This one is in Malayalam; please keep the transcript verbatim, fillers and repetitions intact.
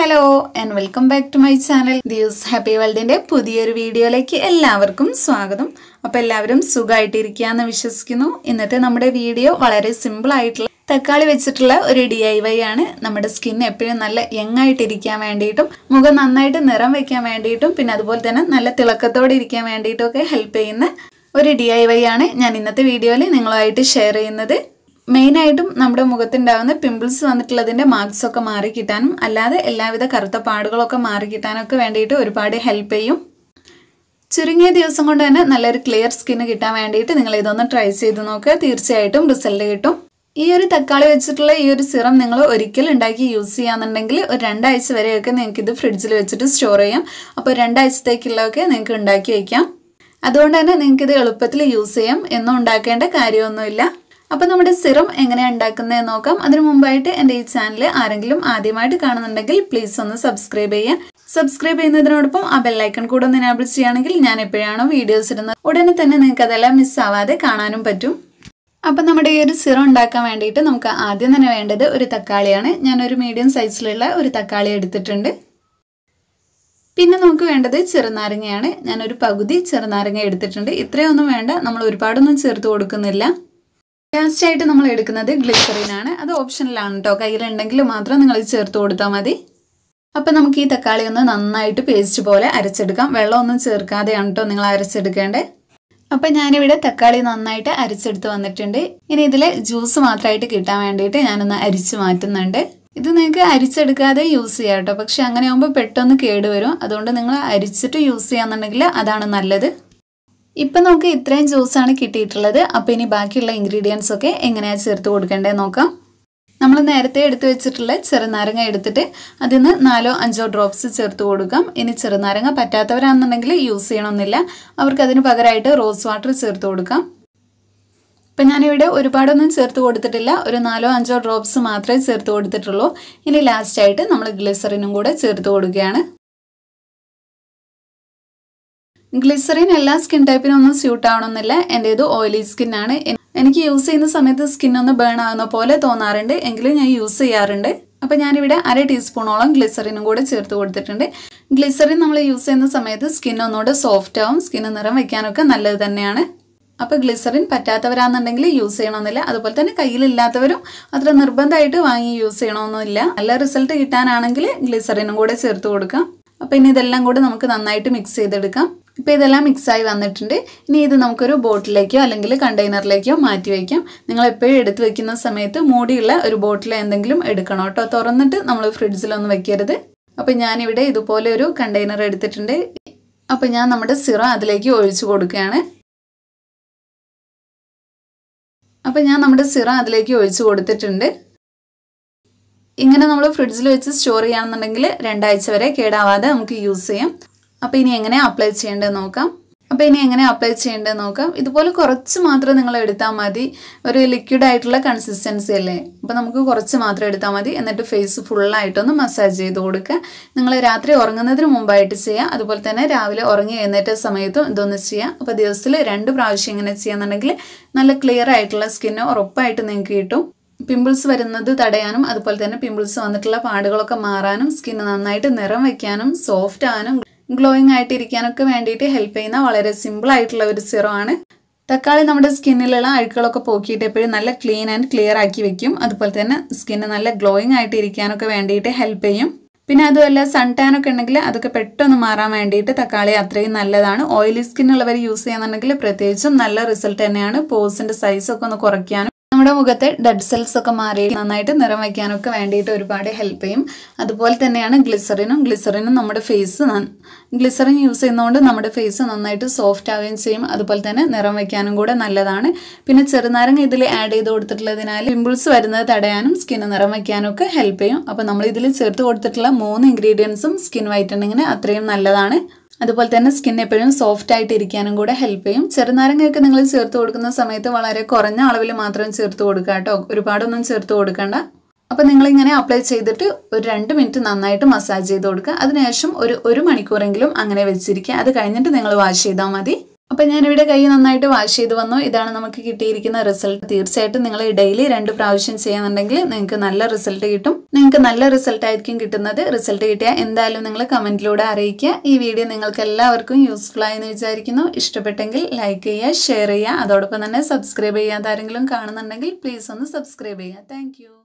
Hello and welcome back to my channel. This Happy World ന്റെ പുതിയൊരു വീഡിയോയിലേക്ക് എല്ലാവർക്കും സ്വാഗതം. അപ്പോൾ എല്ലാവരും സുഖമായിട്ടിരിക്കുകയാണെന്ന് വിശ്വസിക്കുന്നു. ഇന്നത്തെ നമ്മുടെ വീഡിയോ വളരെ സിമ്പിൾ ആയിട്ടുള്ള തക്കാളി വെച്ചിട്ടുള്ള ഒരു ഡി ഐ വൈ ആണ്. നമ്മുടെ സ്കിൻ എപ്പോഴും നല്ല യങ് ആയിട്ടിരിക്കാൻ വേണ്ടിയിട്ടും മുഖം നന്നായിട്ട് നിറം വെക്കാൻ വേണ്ടിയിട്ടും പിന്നെ അതുപോലെ തന്നെ നല്ല തിളക്കത്തോടെ ഇരിക്കാൻ വേണ്ടിയിട്ടും ഒക്കെ ഹെൽപ്പ് ചെയ്യുന്ന ഒരു ഡി ഐ വൈ ആണ് ഞാൻ ഇന്നത്തെ വീഡിയോയിൽ നിങ്ങളുമായിട്ട് ഷെയർ ചെയ്യുന്നത്. മെയിൻ ആയിട്ടും നമ്മുടെ മുഖത്തുണ്ടാവുന്ന പിമ്പിൾസ് വന്നിട്ടുള്ളതിന്റെ മാർക്സ് ഒക്കെ മാറി കിട്ടാനും അല്ലാതെ എല്ലാവിധ കറുത്ത പാടുകളൊക്കെ മാറി കിട്ടാനൊക്കെ വേണ്ടിയിട്ട് ഒരുപാട് ഹെൽപ്പ് ചെയ്യും. ചുരുങ്ങിയ ദിവസം കൊണ്ട് തന്നെ നല്ലൊരു ക്ലിയർ സ്കിൻ കിട്ടാൻ വേണ്ടിയിട്ട് നിങ്ങൾ ഇതൊന്ന് ട്രൈ ചെയ്ത് നോക്കുക. തീർച്ചയായിട്ടും റിസൾട്ട് കിട്ടും. ഈ ഒരു തക്കാളി വെച്ചിട്ടുള്ള ഈ ഒരു സിറം നിങ്ങൾ ഒരിക്കൽ ഉണ്ടാക്കി യൂസ് ചെയ്യാന്നുണ്ടെങ്കിൽ ഒരു രണ്ടാഴ്ച വരെയൊക്കെ നിങ്ങൾക്ക് ഇത് ഫ്രിഡ്ജിൽ വെച്ചിട്ട് സ്റ്റോർ ചെയ്യാം. അപ്പോൾ രണ്ടാഴ്ചത്തേക്കുള്ളതൊക്കെ നിങ്ങൾക്ക് ഉണ്ടാക്കി വയ്ക്കാം. അതുകൊണ്ട് തന്നെ നിങ്ങൾക്ക് ഇത് എളുപ്പത്തിൽ യൂസ് ചെയ്യാം. എന്നും ഉണ്ടാക്കേണ്ട കാര്യമൊന്നുമില്ല. അപ്പോൾ നമ്മുടെ സിറം എങ്ങനെയാണ് ഉണ്ടാക്കുന്നതെന്ന് നോക്കാം. അതിനു മുമ്പായിട്ട് എൻ്റെ ഈ ചാനൽ ആരെങ്കിലും ആദ്യമായിട്ട് കാണുന്നുണ്ടെങ്കിൽ പ്ലീസ് ഒന്ന് സബ്സ്ക്രൈബ് ചെയ്യുക. സബ്സ്ക്രൈബ് ചെയ്യുന്നതിനോടൊപ്പം ആ ബെല്ലൈക്കൺ കൂടെ ഒന്ന് എനേബിൾ ചെയ്യുകയാണെങ്കിൽ ഞാൻ എപ്പോഴാണോ വീഡിയോസ് ഇടുന്നത് ഉടനെ തന്നെ നിങ്ങൾക്ക് അതെല്ലാം മിസ്സാവാതെ കാണാനും പറ്റും. അപ്പം നമ്മുടെ ഈ ഒരു സിറം ഉണ്ടാക്കാൻ വേണ്ടിയിട്ട് നമുക്ക് ആദ്യം തന്നെ വേണ്ടത് ഒരു തക്കാളിയാണ്. ഞാനൊരു മീഡിയം സൈസിലുള്ള ഒരു തക്കാളി എടുത്തിട്ടുണ്ട്. പിന്നെ നമുക്ക് വേണ്ടത് ചെറുനാരങ്ങയാണ്. ഞാനൊരു പകുതി ചെറുനാരങ്ങ എടുത്തിട്ടുണ്ട്. ഇത്രയൊന്നും വേണ്ട, നമ്മൾ ഒരുപാടൊന്നും ചേർത്ത് കൊടുക്കുന്നില്ല. ലാസ്റ്റ് ആയിട്ട് നമ്മൾ എടുക്കുന്നത് ഗ്ലിസറിൻ ആണ്. അത് ഓപ്ഷനിലാണ് കേട്ടോ, കയ്യിലുണ്ടെങ്കിൽ മാത്രം നിങ്ങൾ ചേർത്ത് കൊടുത്താൽ മതി. അപ്പം നമുക്ക് ഈ തക്കാളി ഒന്ന് നന്നായിട്ട് പേസ്റ്റ് പോലെ അരച്ചെടുക്കാം. വെള്ളമൊന്നും ചേർക്കാതെയാണ് കേട്ടോ നിങ്ങൾ അരച്ചെടുക്കേണ്ടത്. അപ്പം ഞാനിവിടെ തക്കാളി നന്നായിട്ട് അരച്ചെടുത്ത് വന്നിട്ടുണ്ട്. ഇനി ഇതിലെ ജ്യൂസ് മാത്രമായിട്ട് കിട്ടാൻ വേണ്ടിയിട്ട് ഞാനൊന്ന് അരിച്ച് മാറ്റുന്നുണ്ട്. ഇത് നിങ്ങൾക്ക് അരിച്ചെടുക്കാതെ യൂസ് ചെയ്യാം കേട്ടോ, പക്ഷെ അങ്ങനെ ആകുമ്പോൾ പെട്ടെന്ന് കേടുവരും. അതുകൊണ്ട് നിങ്ങൾ അരിച്ചിട്ട് യൂസ് ചെയ്യാന്നുണ്ടെങ്കിൽ അതാണ് നല്ലത്. ഇപ്പം നമുക്ക് ഇത്രയും ജ്യൂസാണ് കിട്ടിയിട്ടുള്ളത്. അപ്പോൾ ഇനി ബാക്കിയുള്ള ഇൻഗ്രീഡിയൻസ് ഒക്കെ എങ്ങനെയാണ് ചേർത്ത് കൊടുക്കേണ്ടത് നോക്കാം. നമ്മൾ നേരത്തെ എടുത്തു വെച്ചിട്ടുള്ള ചെറുനാരങ്ങ എടുത്തിട്ട് അതിൽ നിന്ന് നാലോ അഞ്ചോ ഡ്രോപ്സ് ചേർത്ത് കൊടുക്കാം. ഇനി ചെറുനാരങ്ങ പറ്റാത്തവരാണെന്നുണ്ടെങ്കിൽ യൂസ് ചെയ്യണമെന്നില്ല. അവർക്ക് അതിന് പകരമായിട്ട് റോസ് വാട്ടർ ചേർത്ത് കൊടുക്കാം. ഇപ്പം ഞാനിവിടെ ഒരുപാടൊന്നും ചേർത്ത് കൊടുത്തിട്ടില്ല, ഒരു നാലോ അഞ്ചോ ഡ്രോപ്സ് മാത്രമേ ചേർത്ത് കൊടുത്തിട്ടുള്ളൂ. ഇനി ലാസ്റ്റായിട്ട് നമ്മൾ ഗ്ലിസറിനും കൂടെ ചേർത്ത് കൊടുക്കുകയാണ്. ഗ്ലിസറിൻ എല്ലാ സ്കിൻ ടൈപ്പിനും ഒന്നും സ്യൂട്ട് ആവണമെന്നില്ല. എൻ്റെ ഇത് ഓയിലി സ്കിന്നാണ്. എനിക്ക് യൂസ് ചെയ്യുന്ന സമയത്ത് സ്കിൻ ഒന്ന് ബേൺ ആകുന്ന പോലെ തോന്നാറുണ്ട്, എങ്കിലും ഞാൻ യൂസ് ചെയ്യാറുണ്ട്. അപ്പം ഞാനിവിടെ അര ടീസ്പൂണോളം ഗ്ലിസറിനും കൂടെ ചേർത്ത് കൊടുത്തിട്ടുണ്ട്. ഗ്ലിസറിൻ നമ്മൾ യൂസ് ചെയ്യുന്ന സമയത്ത് സ്കിൻ ഒന്നുകൂടെ സോഫ്റ്റ് ആവും, സ്കിൻ നിറം വെക്കാനൊക്കെ നല്ലത് തന്നെയാണ്. അപ്പോൾ ഗ്ലിസറിൻ പറ്റാത്തവരാണെന്നുണ്ടെങ്കിൽ യൂസ് ചെയ്യണമെന്നില്ല. അതുപോലെ തന്നെ കയ്യിലില്ലാത്തവരും അത്ര നിർബന്ധമായിട്ട് വാങ്ങി യൂസ് ചെയ്യണമെന്നില്ല. നല്ല റിസൾട്ട് കിട്ടാനാണെങ്കിൽ ഗ്ലിസറിനും കൂടെ ചേർത്ത് കൊടുക്കാം. അപ്പോൾ ഇനി ഇതെല്ലാം കൂടെ നമുക്ക് നന്നായിട്ട് മിക്സ് ചെയ്തെടുക്കാം. ഇപ്പോൾ ഇതെല്ലാം മിക്സായി വന്നിട്ടുണ്ട്. ഇനി ഇത് നമുക്കൊരു ബോട്ടിലേക്കോ അല്ലെങ്കിൽ കണ്ടെയ്നറിലേക്കോ മാറ്റി വയ്ക്കാം. നിങ്ങൾ എപ്പോഴും എടുത്ത് വെക്കുന്ന സമയത്ത് മൂടിയുള്ള ഒരു ബോട്ടിൽ എന്തെങ്കിലും എടുക്കണം കേട്ടോ. തുറന്നിട്ട് നമ്മൾ ഫ്രിഡ്ജിലൊന്നും വെക്കരുത്. അപ്പോൾ ഞാനിവിടെ ഇതുപോലെ ഒരു കണ്ടെയ്നർ എടുത്തിട്ടുണ്ട്. അപ്പോൾ ഞാൻ നമ്മുടെ സിറം അതിലേക്ക് ഒഴിച്ചു കൊടുക്കുകയാണ്. അപ്പോൾ ഞാൻ നമ്മുടെ സിറം അതിലേക്ക് ഒഴിച്ചു കൊടുത്തിട്ടുണ്ട്. ഇങ്ങനെ നമ്മൾ ഫ്രിഡ്ജിൽ വെച്ച് സ്റ്റോർ ചെയ്യുകയാണെന്നുണ്ടെങ്കിൽ രണ്ടാഴ്ച വരെ കേടാവാതെ നമുക്ക് യൂസ് ചെയ്യാം. അപ്പോൾ ഇനി എങ്ങനെ അപ്ലൈ ചെയ്യേണ്ടത് നോക്കാം. അപ്പോൾ ഇനി എങ്ങനെ അപ്ലൈ ചെയ്യേണ്ടത് നോക്കാം. ഇതുപോലെ കുറച്ച് മാത്രം നിങ്ങൾ എടുത്താൽ മതി. ഒരു ലിക്വിഡ് ആയിട്ടുള്ള കൺസിസ്റ്റൻസി അല്ലേ, അപ്പോൾ നമുക്ക് കുറച്ച് മാത്രം എടുത്താൽ മതി. എന്നിട്ട് ഫേസ് ഫുള്ളായിട്ടൊന്ന് മസാജ് ചെയ്ത് കൊടുക്കുക. നിങ്ങൾ രാത്രി ഉറങ്ങുന്നതിന് മുമ്പായിട്ട് ചെയ്യുക. അതുപോലെ തന്നെ രാവിലെ ഉറങ്ങി എഴുന്നേറ്റ സമയത്തും ഇതൊന്ന് ചെയ്യുക. അപ്പോൾ ദിവസത്തിൽ രണ്ട് പ്രാവശ്യം ഇങ്ങനെ ചെയ്യാന്നുണ്ടെങ്കിൽ നല്ല ക്ലിയർ ആയിട്ടുള്ള സ്കിന്ന് ഉറപ്പായിട്ട് നിങ്ങൾക്ക് കിട്ടും. പിമ്പിൾസ് വരുന്നത് തടയാനും അതുപോലെ തന്നെ പിമ്പിൾസ് വന്നിട്ടുള്ള പാടുകളൊക്കെ മാറാനും സ്കിന്ന് നന്നായിട്ട് നിറം വെക്കാനും സോഫ്റ്റ് ആകാനും ഗ്ലോയിങ് ആയിട്ടിരിക്കാനൊക്കെ വേണ്ടിയിട്ട് ഹെൽപ്പ് ചെയ്യുന്ന വളരെ സിമ്പിൾ ആയിട്ടുള്ള ഒരു സിറം ആണ്. തക്കാളി നമ്മുടെ സ്കിന്നിലുള്ള അഴുക്കുകളൊക്കെ പോക്കിയിട്ട് എപ്പോഴും നല്ല ക്ലീൻ ആൻഡ് ക്ലിയർ ആക്കി വെക്കും. അതുപോലെ തന്നെ സ്കിന്ന് നല്ല ഗ്ലോയിങ് ആയിട്ട് ഇരിക്കാനൊക്കെ വേണ്ടിയിട്ട് ഹെൽപ്പ് ചെയ്യും. പിന്നെ അതുമല്ല സൺ ടാൻ ഒക്കെ ഉണ്ടെങ്കിൽ അതൊക്കെ പെട്ടെന്ന് മാറാൻ വേണ്ടിയിട്ട് തക്കാളി അത്രയും നല്ലതാണ്. ഓയിലി സ്കിന്നുള്ളവർ യൂസ് ചെയ്യാന്നുണ്ടെങ്കിൽ പ്രത്യേകിച്ചും നല്ല റിസൾട്ട് തന്നെയാണ്. പോസിൻ്റെ സൈസൊക്കെ ഒന്ന് കുറയ്ക്കാനും നമ്മുടെ മുഖത്തെ ഡെഡ് സെൽസ് ഒക്കെ മാറി നന്നായിട്ട് നിറം വയ്ക്കാനൊക്കെ വേണ്ടിയിട്ട് ഒരുപാട് ഹെൽപ്പ് ചെയ്യും. അതുപോലെ തന്നെയാണ് ഗ്ലിസറിനും. ഗ്ലിസറിനും നമ്മുടെ ഫേസ് ഗ്ലിസറിൻ യൂസ് ചെയ്യുന്നതുകൊണ്ട് നമ്മുടെ ഫേസ് നന്നായിട്ട് സോഫ്റ്റ് ആവുകയും ചെയ്യും. അതുപോലെ തന്നെ നിറം വയ്ക്കാനും കൂടെ നല്ലതാണ്. പിന്നെ ചെറുനാരങ്ങ ഇതിൽ ആഡ് ചെയ്ത് കൊടുത്തിട്ടുള്ളതിനാൽ പിമ്പിൾസ് വരുന്നത് തടയാനും സ്കിന്ന് നിറം വയ്ക്കാനും ഒക്കെ ഹെൽപ്പ് ചെയ്യും. അപ്പോൾ നമ്മൾ ഇതിൽ ചേർത്ത് കൊടുത്തിട്ടുള്ള മൂന്ന് ഇൻഗ്രീഡിയൻസും സ്കിൻ വൈറ്റനിങ്ങിന് അത്രയും നല്ലതാണ്. അതുപോലെ തന്നെ സ്കിൻ എപ്പോഴും സോഫ്റ്റ് ആയിട്ട് ഇരിക്കാനും കൂടെ ഹെൽപ്പ് ചെയ്യും. ചെറുനാരങ്ങയൊക്കെ നിങ്ങൾ ചേർത്ത് കൊടുക്കുന്ന സമയത്ത് വളരെ കുറഞ്ഞ അളവിൽ മാത്രം ചേർത്ത് കൊടുക്കുക കേട്ടോ, ഒരുപാടൊന്നും ചേർത്ത് കൊടുക്കണ്ട. അപ്പോൾ നിങ്ങളിങ്ങനെ അപ്ലൈ ചെയ്തിട്ട് ഒരു രണ്ട് മിനിറ്റ് നന്നായിട്ട് മസാജ് ചെയ്ത് കൊടുക്കുക. അതിനുശേഷം ഒരു ഒരു മണിക്കൂറെങ്കിലും അങ്ങനെ വെച്ചിരിക്കുക. അത് കഴിഞ്ഞിട്ട് നിങ്ങൾ വാഷ് ചെയ്താൽ മതി. അപ്പോൾ ഞാനിവിടെ കൈ നന്നായിട്ട് വാഷ് ചെയ്ത് വന്നു. ഇതാണ് നമുക്ക് കിട്ടിയിരിക്കുന്ന റിസൾട്ട്. തീർച്ചയായിട്ടും നിങ്ങൾ ഡെയിലി രണ്ട് പ്രാവശ്യം ചെയ്യുന്നുണ്ടെങ്കിൽ നിങ്ങൾക്ക് നല്ല റിസൾട്ട് കിട്ടും. നിങ്ങൾക്ക് നല്ല റിസൾട്ട് ആയിരിക്കും കിട്ടുന്നത്. റിസൾട്ട് കിട്ടിയാൽ എന്തായാലും നിങ്ങൾ കമൻറ്റിലൂടെ അറിയിക്കുക. ഈ വീഡിയോ നിങ്ങൾക്ക് എല്ലാവർക്കും യൂസ്ഫുൾ ആയെന്ന് വിചാരിക്കുന്നു. ഇഷ്ടപ്പെട്ടെങ്കിൽ ലൈക്ക് ചെയ്യുക, ഷെയർ ചെയ്യുക. അതോടൊപ്പം തന്നെ സബ്സ്ക്രൈബ് ചെയ്യാത്ത ആരെങ്കിലും കാണുന്നുണ്ടെങ്കിൽ പ്ലീസ് ഒന്ന് സബ്സ്ക്രൈബ് ചെയ്യുക. താങ്ക്